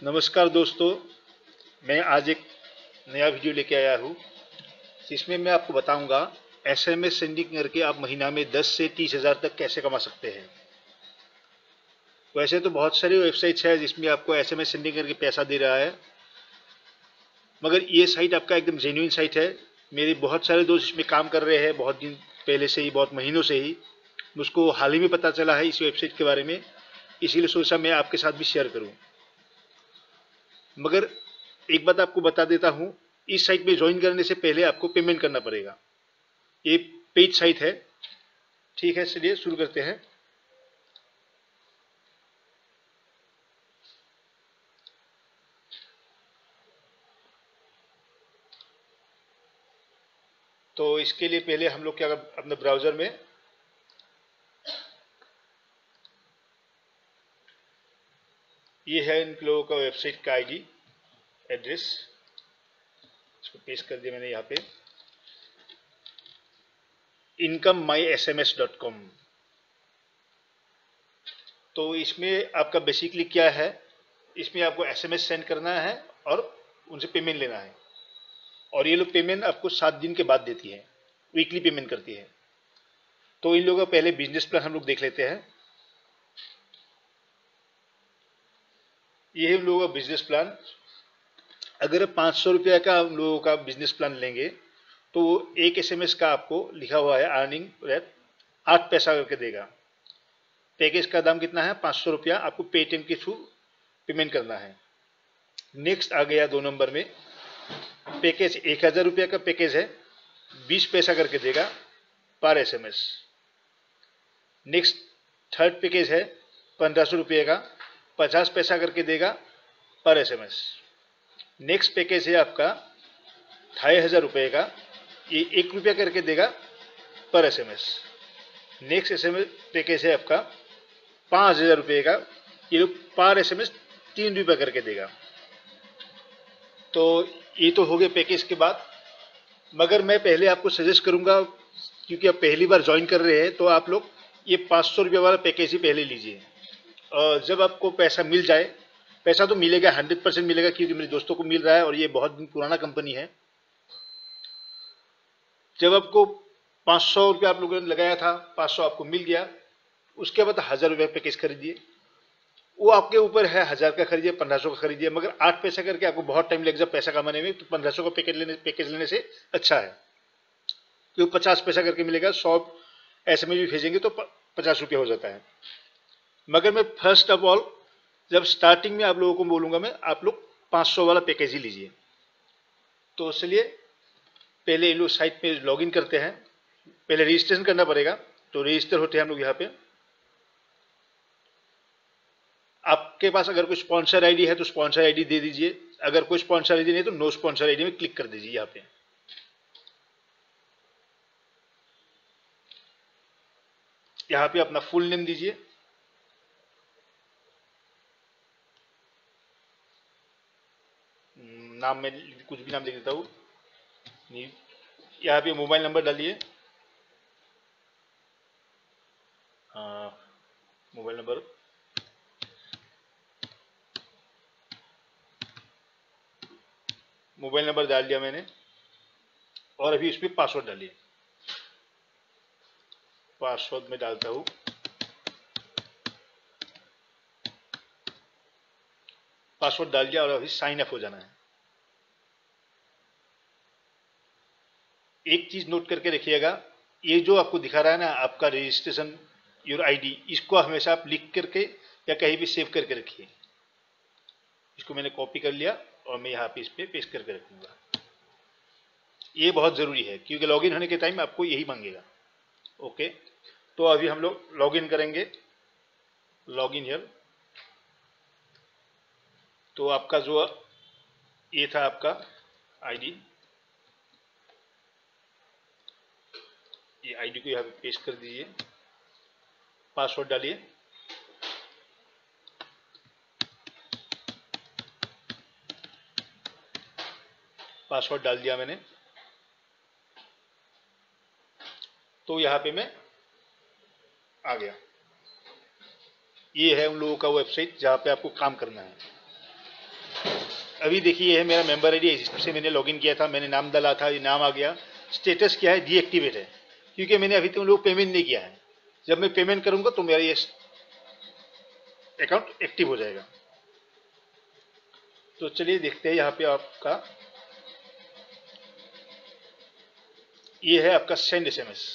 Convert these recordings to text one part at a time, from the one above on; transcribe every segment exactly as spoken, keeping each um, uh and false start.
नमस्कार दोस्तों, मैं आज एक नया वीडियो लेके आया हूँ जिसमें मैं आपको बताऊंगा एसएमएस सेंडिंग करके आप महीना में दस से तीस हज़ार तक कैसे कमा सकते हैं। वैसे तो बहुत सारी वेबसाइट्स है जिसमें आपको एसएमएस सेंडिंग करके पैसा दे रहा है, मगर ये साइट आपका एकदम जेन्युइन साइट है। मेरे बहुत सारे दोस्त इसमें काम कर रहे हैं बहुत दिन पहले से ही, बहुत महीनों से ही। मुझको हाल ही में पता चला है इस वेबसाइट के बारे में, इसीलिए सोचा मैं आपके साथ भी शेयर करूँ। मगर एक बात आपको बता देता हूं, इस साइट में ज्वाइन करने से पहले आपको पेमेंट करना पड़ेगा। ये पेड साइट है। ठीक है, चलिए शुरू करते हैं। तो इसके लिए पहले हम लोग क्या अपने ब्राउजर में ये है इन लोगों का वेबसाइट का आईडी एड्रेस, इसको पेस्ट कर दिया मैंने यहाँ पे, income my S M S dot com. तो इसमें आपका बेसिकली क्या है, इसमें आपको एसएमएस सेंड करना है और उनसे पेमेंट लेना है। और ये लोग पेमेंट आपको सात दिन के बाद देती है, वीकली पेमेंट करती है। तो इन लोगों का पहले बिजनेस प्लान हम लोग देख लेते हैं। ये है उन लोगों का बिजनेस प्लान। अगर पाँच सौ रुपया का उन लोगों का बिजनेस प्लान लेंगे तो वो एक एसएमएस का आपको लिखा हुआ है अर्निंग रेट आठ पैसा करके देगा। पैकेज का दाम कितना है, पाँच सौ रुपया। आपको पेटीएम के थ्रू पेमेंट करना है। नेक्स्ट आ गया दो नंबर में पैकेज, एक हजार रुपया का पैकेज है, बीस पैसा करके देगा पर एसएमएस। नेक्स्ट थर्ड पैकेज है पंद्रह सौ रुपये का, पचास पैसा करके देगा पर एसएमएस। नेक्स्ट पैकेज है आपका ढाई हजार रुपये का, ये एक रुपया करके देगा पर एसएमएस। नेक्स्ट एसएमएस पैकेज है आपका पाँच हजार रुपये का, ये पर एसएमएस तीन रुपया करके देगा। तो ये तो हो गए पैकेज के बाद। मगर मैं पहले आपको सजेस्ट करूंगा, क्योंकि आप पहली बार ज्वाइन कर रहे हैं, तो आप लोग ये पाँच सौ रुपये वाला पैकेज ही पहले लीजिए। और जब आपको पैसा मिल जाए, पैसा तो मिलेगा, हंड्रेड परसेंट मिलेगा, क्योंकि मेरे दोस्तों को मिल रहा है और ये बहुत दिन पुराना कंपनी है। जब आपको पाँच सौ रुपया आप लोगों ने लगाया था, पाँच सौ आपको मिल गया, उसके बाद हज़ार रुपये पैकेज खरीदिए। वो आपके ऊपर है, हज़ार का खरीदिए, पंद्रह सौ का खरीदिए। मगर आठ पैसा करके आपको बहुत टाइम लग जाए पैसा कमाने में, तो पंद्रह सौ का पैकेज लेने पैकेज लेने से अच्छा है, क्योंकि पचास पैसा करके मिलेगा। सौ ऐसे में भी भेजेंगे तो पचास रुपया हो जाता है। मगर मैं फर्स्ट ऑफ ऑल जब स्टार्टिंग में आप लोगों को बोलूँगा मैं, आप लोग पाँच सौ वाला पैकेज ही लीजिए। तो चलिए पहले इन लोग साइट पे लॉगिन करते हैं। पहले रजिस्ट्रेशन करना पड़ेगा, तो रजिस्टर होते हैं हम लोग यहाँ पे। आपके पास अगर कोई स्पॉन्सर आईडी है तो स्पॉन्सर आईडी दे दीजिए, अगर कोई स्पॉन्सर आईडी नहीं तो नो स्पॉन्सर आईडी में क्लिक कर दीजिए। यहाँ पे यहाँ पे अपना फुल नेम दीजिए, नाम में कुछ भी नाम लिख देता हूँ। यहाँ पे मोबाइल नंबर डालिए, मोबाइल नंबर मोबाइल नंबर डाल दिया मैंने। और अभी इस पर पासवर्ड डालिए। पासवर्ड में डालता हूँ, पासवर्ड डाल दिया और अभी साइन अप हो जाना है। एक चीज नोट करके रखिएगा, ये जो आपको दिखा रहा है ना आपका रजिस्ट्रेशन योर आईडी, इसको हमेशा आप लिख करके या कहीं भी सेव करके रखिए। इसको मैंने कॉपी कर लिया और मैं यहाँ पे इस पे पेस्ट करके रखूंगा। ये बहुत जरूरी है, क्योंकि लॉगिन होने के टाइम आपको यही मांगेगा। ओके, तो अभी हम लोग लॉगिन करेंगे। Login here. तो आपका जो ये था आपका आईडी, ये आईडी को यहाँ पे पेस्ट कर दीजिए। पासवर्ड डालिए, पासवर्ड डाल दिया मैंने। तो यहाँ पे मैं आ गया। ये है उन लोगों का वेबसाइट जहाँ पे आपको काम करना है। अभी देखिए ये है मेरा मेंबर आईडी, इससे मैंने लॉगिन किया था, मैंने नाम डाला था, ये नाम आ गया। स्टेटस क्या है, डीएक्टिवेट है, क्योंकि मैंने अभी तक लोग पेमेंट नहीं किया है। जब मैं पेमेंट करूंगा तो मेरा ये अकाउंट एक्टिव हो जाएगा। तो चलिए देखते हैं यहाँ पे आपका ये है आपका सेंड एसएमएस।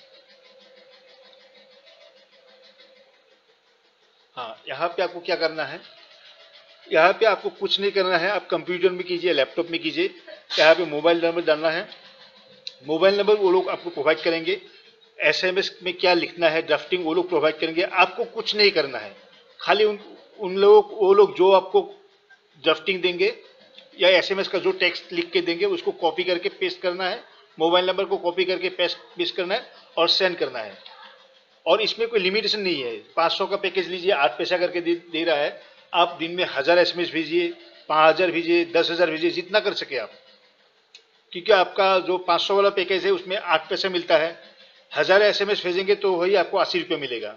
हाँ, यहाँ पे आपको क्या करना है, यहाँ पे आपको कुछ नहीं करना है, आप कंप्यूटर में कीजिए, लैपटॉप में कीजिए। यहाँ पे मोबाइल नंबर डालना है, मोबाइल नंबर वो लोग आपको प्रोवाइड करेंगे। एसएमएस में क्या लिखना है, ड्राफ्टिंग वो लोग प्रोवाइड करेंगे, आपको कुछ नहीं करना है। खाली उन उन लोग वो लोग जो आपको ड्राफ्टिंग देंगे या एसएमएस का जो टेक्स्ट लिख के देंगे उसको कॉपी करके पेस्ट करना है, मोबाइल नंबर को कॉपी करके पेस्ट पेस्ट करना है और सेंड करना है। और इसमें कोई लिमिटेशन नहीं है। पाँच सौ का पैकेज लीजिए, आठ पैसा करके दे, दे रहा है। आप दिन में हजार एसएमएस भेजिए, पाँच हजार भेजिए, दस हजार भेजिए, जितना कर सके आप, क्योंकि आपका जो पाँच सौ वाला पैकेज है उसमें आठ पैसा मिलता है। हजार एसएमएस भेजेंगे तो वही आपको अस्सी रुपये मिलेगा।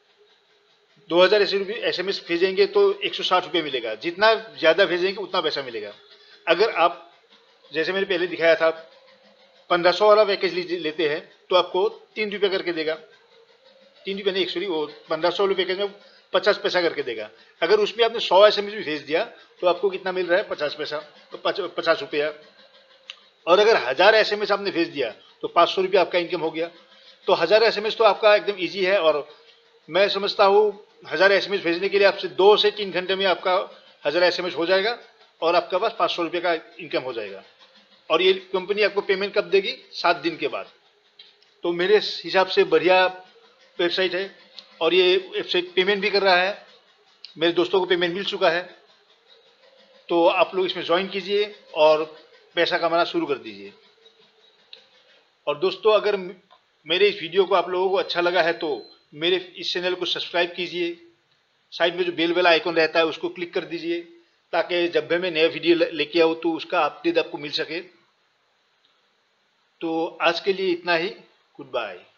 दो हजार एसएमएस भेजेंगे तो एक सौ साठ रुपये मिलेगा। जितना ज़्यादा भेजेंगे उतना पैसा मिलेगा। अगर आप जैसे मैंने पहले दिखाया था पंद्रह सौ वाला पैकेज लेते हैं तो आपको तीन रुपये करके देगा, तीन रुपये नहीं एक्चुअली वो पंद्रह सौ वाले पैकेज में पचास पैसा करके देगा। अगर उसमें आपने सौ एस एम एस भी भेज दिया तो आपको कितना मिल रहा है, पचास पैसा, तो पचास रुपया। और अगर हजार एस एम एस आपने भेज दिया तो पाँच सौ रुपया आपका इनकम हो गया। तो हजार एस एम एस तो आपका एकदम ईजी है। और मैं समझता हूँ हजार एस एम एस भेजने के लिए आपसे दो से तीन घंटे में आपका हजार एस एम एस हो जाएगा और आपके पास पाँच सौ रुपये का इनकम हो जाएगा। और ये कंपनी आपको पेमेंट कब देगी, सात दिन के बाद। तो मेरे हिसाब से बढ़िया वेबसाइट है और ये वेबसाइट पेमेंट भी कर रहा है। मेरे दोस्तों को पेमेंट मिल चुका है। तो आप लोग इसमें ज्वाइन कीजिए और पैसा कमाना शुरू कर दीजिए। और दोस्तों अगर मेरे इस वीडियो को आप लोगों को अच्छा लगा है तो मेरे इस चैनल को सब्सक्राइब कीजिए। साइड में जो बेल वाला आइकन रहता है उसको क्लिक कर दीजिए ताकि जब भी मैं नया वीडियो लेके आऊँ तो उसका अपडेट आपको मिल सके। तो आज के लिए इतना ही। Good bye.